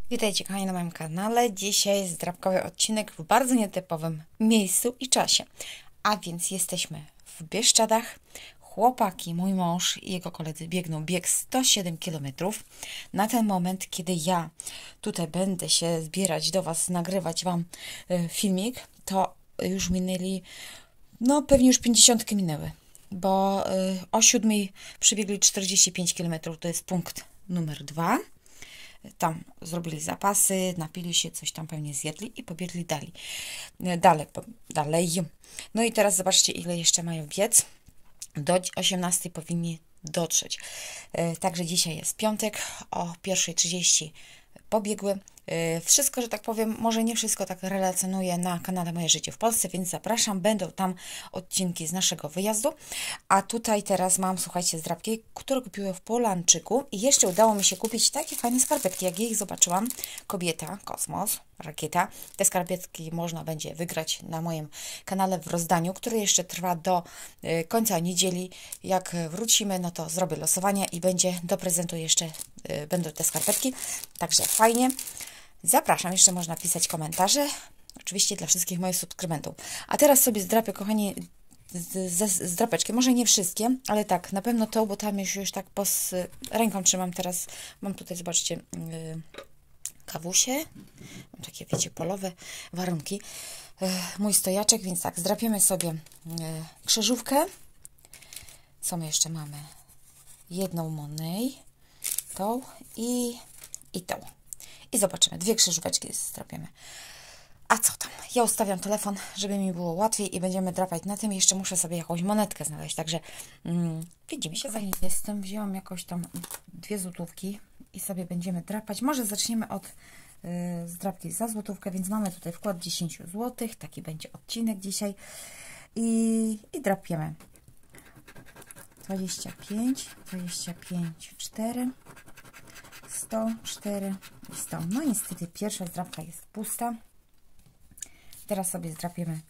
Witajcie kochani na moim kanale. Dzisiaj zdrabkowy odcinek w bardzo nietypowym miejscu i czasie. A więc jesteśmy w Bieszczadach. Chłopaki, mój mąż i jego koledzy biegną bieg 107 km. Na ten moment, kiedy ja tutaj będę się zbierać do Was, nagrywać Wam filmik, to już minęli, no pewnie już 50 minęły. Bo o 7 przebiegli 45 km, to jest punkt numer 2. Tam zrobili zapasy, napili się, coś tam pewnie zjedli i pobiegli dalej. No i teraz zobaczcie, ile jeszcze mają biec. Do 18 powinni dotrzeć. Także dzisiaj jest piątek, o 1:30 pobiegły. Wszystko, że tak powiem, może nie wszystko tak relacjonuję na kanale Moje Życie w Polsce, więc zapraszam, będą tam odcinki z naszego wyjazdu. A tutaj teraz mam, słuchajcie, zdrabki, które kupiłem w Polanczyku i jeszcze udało mi się kupić takie fajne skarpetki, jak ich zobaczyłam. Kobieta, kosmos, rakieta. Te skarpetki można będzie wygrać na moim kanale w rozdaniu, który jeszcze trwa do końca niedzieli. Jak wrócimy, no to zrobię losowanie i będzie do prezentu jeszcze będą te skarpetki. Także fajnie. Zapraszam, jeszcze można pisać komentarze. Oczywiście dla wszystkich moich subskrybentów. A teraz sobie zdrapię, kochani, z drapeczki. Może nie wszystkie, ale tak, na pewno to, bo tam już tak ręką trzymam teraz. Mam tutaj, zobaczcie, kawusie. Mam takie, wiecie, polowe warunki. Mój stojaczek, więc tak, zdrapiemy sobie krzyżówkę. Co my jeszcze mamy? Jedną Monet, tą i tą. I zobaczymy, dwie krzyżóweczki zrobimy. A co tam? Ja ustawiam telefon, żeby mi było łatwiej i będziemy drapać na tym. Jeszcze muszę sobie jakąś monetkę znaleźć, także widzimy się. Zanim jestem, wzięłam jakoś tam 2 złotówki i sobie będziemy drapać. Może zaczniemy od zdrapki za złotówkę, więc mamy tutaj wkład 10 zł. Taki będzie odcinek dzisiaj. I drapiemy. 25, 4, 100, 4 i 100. No niestety pierwsza zdrapka jest pusta. Teraz sobie zdrapiemy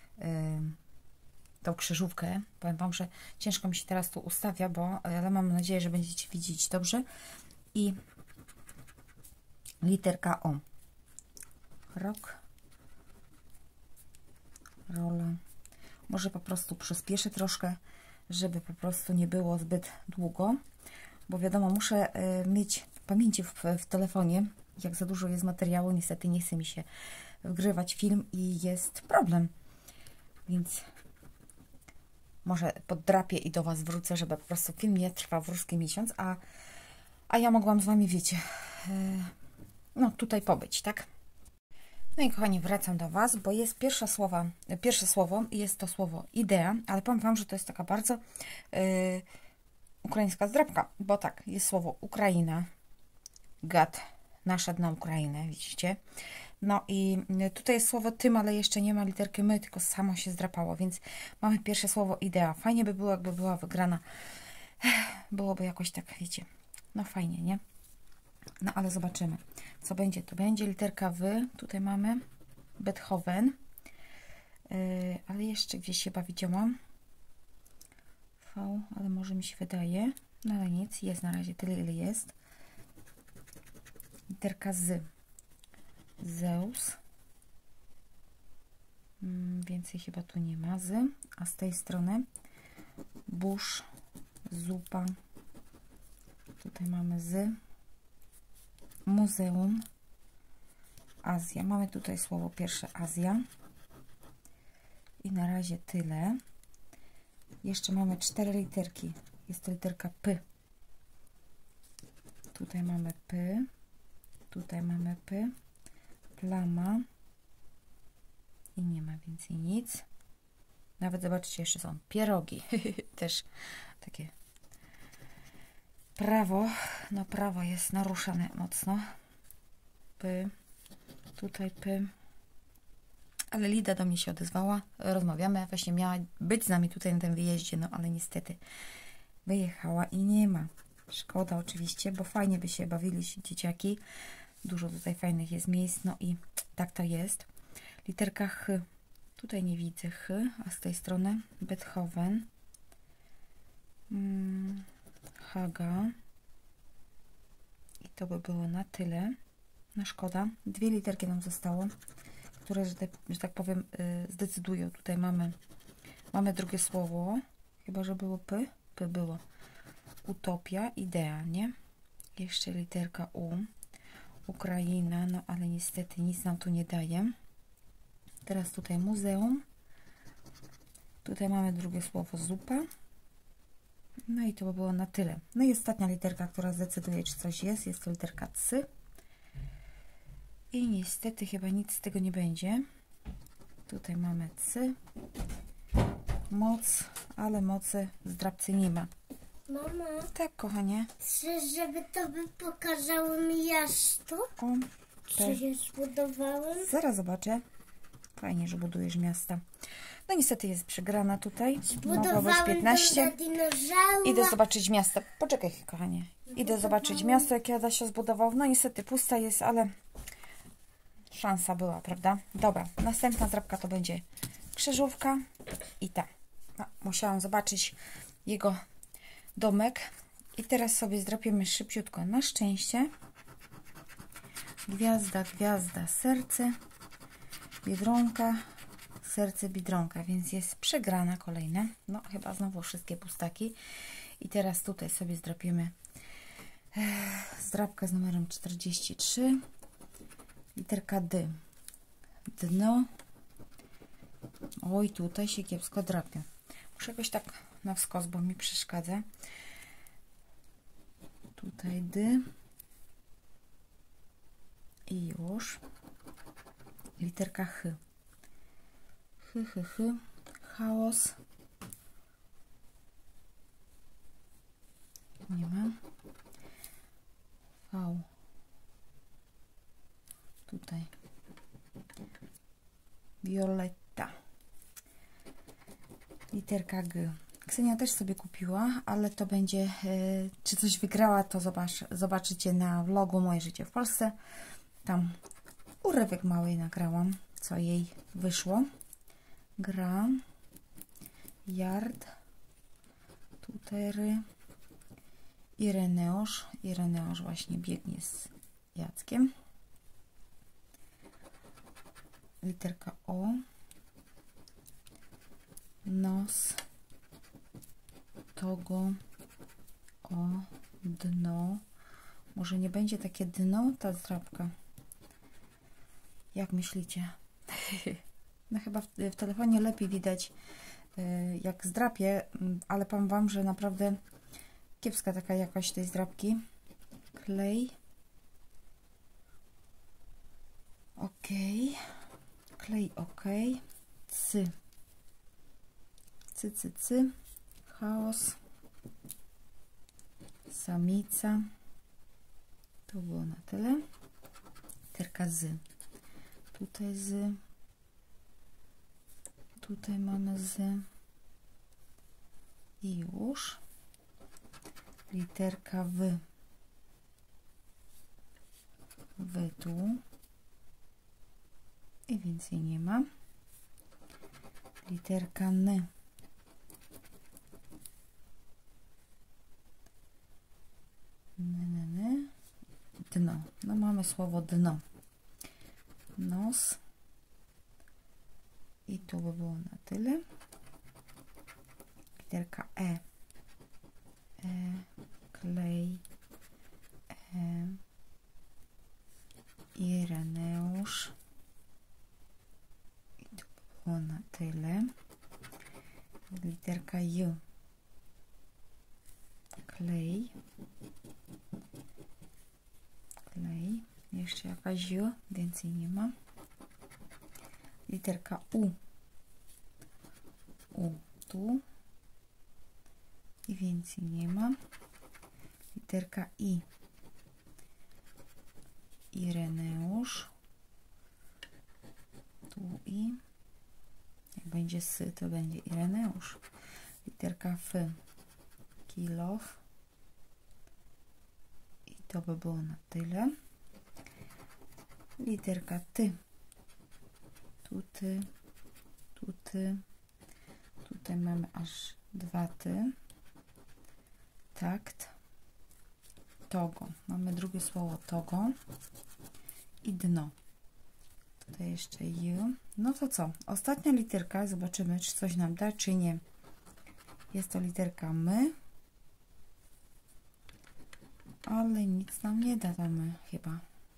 tą krzyżówkę. Powiem Wam, że ciężko mi się teraz tu ustawia, ale mam nadzieję, że będziecie widzieć dobrze. I literka O. Rok. Rola. Może po prostu przyspieszę troszkę, żeby po prostu nie było zbyt długo. Bo wiadomo, muszę mieć pamięci w telefonie. Jak za dużo jest materiału, niestety nie chce mi się wgrywać film i jest problem. Więc może poddrapię i do Was wrócę, żeby po prostu film nie trwał wróżki miesiąc, a ja mogłam z Wami, wiecie, no tutaj pobyć, tak? No i kochani, wracam do Was, bo jest pierwsze słowo jest to słowo idea, ale powiem Wam, że to jest taka bardzo ukraińska zdrabka, bo tak, jest słowo Ukraina, gad, nasza na Ukrainę, widzicie? No i tutaj jest słowo tym, ale jeszcze nie ma literki my, tylko samo się zdrapało, więc mamy pierwsze słowo idea. Fajnie by było, jakby była wygrana. Byłoby jakoś tak, wiecie, no fajnie, nie? No ale zobaczymy, co będzie. To będzie literka W, tutaj mamy Beethoven, ale jeszcze gdzieś chyba widziałam V, ale może mi się wydaje, no ale nic, jest na razie tyle, ile jest. Literka Z. Zeus. Więcej chyba tu nie ma. Z. A z tej strony burz, zupa. Tutaj mamy z. Muzeum. Azja. Mamy tutaj słowo pierwsze Azja. I na razie tyle. Jeszcze mamy 4 literki. Jest to literka P. Tutaj mamy P. Tutaj mamy P. Plama i nie ma więcej nic. Nawet zobaczcie, jeszcze są pierogi. Też takie prawo. No prawo jest naruszane mocno. P. Tutaj P. Ale Lida do mnie się odezwała. Rozmawiamy. Właśnie miała być z nami tutaj na tym wyjeździe, no ale niestety wyjechała i nie ma. Szkoda oczywiście, bo fajnie by się bawili dzieciaki. Dużo tutaj fajnych jest miejsc, no i tak to jest. Literka H. Tutaj nie widzę H, a z tej strony Beethoven. Haga. I to by było na tyle. No szkoda. 2 literki nam zostało, które, że tak powiem, zdecydują. Tutaj mamy drugie słowo. Chyba, że było P. P było. Utopia, idea, nie? Jeszcze literka U. Ukraina, no ale niestety nic nam tu nie daje. Teraz tutaj muzeum. Tutaj mamy drugie słowo zupa. No i to by było na tyle. No i ostatnia literka, która zdecyduje, czy coś jest. Jest to literka C. I niestety chyba nic z tego nie będzie. Tutaj mamy C. Moc, ale mocy zdrabcy nie ma. Mama, Tak, kochanie. chcesz, żeby to by pokazało mi miasto? O, Co ja zbudowałem? zaraz zobaczę. Fajnie, że budujesz miasta. No niestety jest przegrana tutaj. Mogło być 15. Idę zobaczyć miasto. Poczekaj, kochanie. Idę zobaczyć miasto, jakie Adasia zbudował. No niestety pusta jest, ale szansa była, prawda? Dobra, następna zdrabka to będzie krzyżówka i ta. No, musiałam zobaczyć jego domek. I teraz sobie zdrapiemy szybciutko na szczęście. Gwiazda, gwiazda, serce, biedronka, serce, biedronka, więc jest przegrana kolejna. No chyba znowu wszystkie pustaki. I teraz tutaj sobie zdrapiemy zdrapkę z numerem 43. Literka D. Dno. Oj, tutaj się kiepsko drapie. Muszę jakoś tak na wskos, bo mi przeszkadza. Tutaj D. I już. Literka Ch. Ch. Chaos. Nie ma. V. Tutaj. Violetta. Literka G. Ksenia też sobie kupiła, ale to będzie, czy coś wygrała, to zobaczycie na vlogu Moje życie w Polsce. Tam urywek mały nagrałam, co jej wyszło. Gra. Yard. Tutaj ry. Ireneusz. Ireneusz właśnie biegnie z Jackiem. Literka O. Nos. Togo. O. Dno. Może nie będzie takie dno ta zdrabka? Jak myślicie? No chyba w telefonie lepiej widać, jak zdrapię, ale powiem wam, że naprawdę kiepska taka jakość tej zdrapki. Klej. Ok. Klej ok. Cy. Cy. Chaos. Samica. To było na tyle. Literka Z. Tutaj Z. Tutaj mamy Z. I już. Literka W. W tu. I więcej nie ma. Literka N. Dno. No mamy słowo dno. Nos. I tu by było na tyle. Literka E. Klej. Ireneusz. I tu by było na tyle. Literka J. Klej. Klej. Jeszcze jakaś J, więcej nie ma. Literka U. U tu. I więcej nie ma. Literka I. Ireneusz. Tu I. Jak będzie sy, to będzie Ireneusz. Literka F. Kilof. I to by było na tyle. Literka T. Tu ty. Tu ty. Tutaj mamy aż 2 ty. Takt. Togo. Mamy drugie słowo togo. i dno. Tutaj jeszcze U. No to co? Ostatnia literka. Zobaczymy, czy coś nam da, czy nie. Jest to literka my. Ale nic nam nie da my chyba.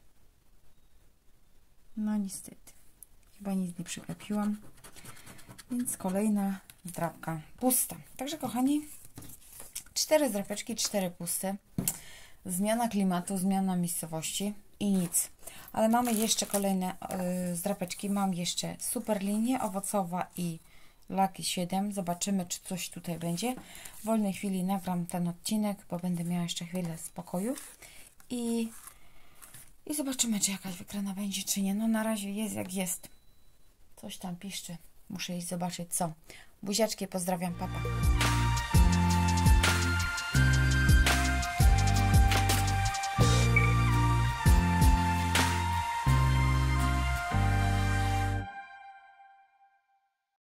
No niestety. Chyba nic nie przyklepiłam. Więc kolejna zdrapka pusta. Także kochani, 4 zdrapeczki, 4 puste. Zmiana klimatu, zmiana miejscowości i nic. Ale mamy jeszcze kolejne zdrapeczki. Mam jeszcze super linię owocowa i Lucky 7. Zobaczymy, czy coś tutaj będzie. W wolnej chwili nagram ten odcinek, bo będę miała jeszcze chwilę spokoju. I zobaczymy, czy jakaś wygrana będzie, czy nie. No na razie jest jak jest. Coś tam piszczy. Muszę iść zobaczyć co. Buziaczki, pozdrawiam, papa.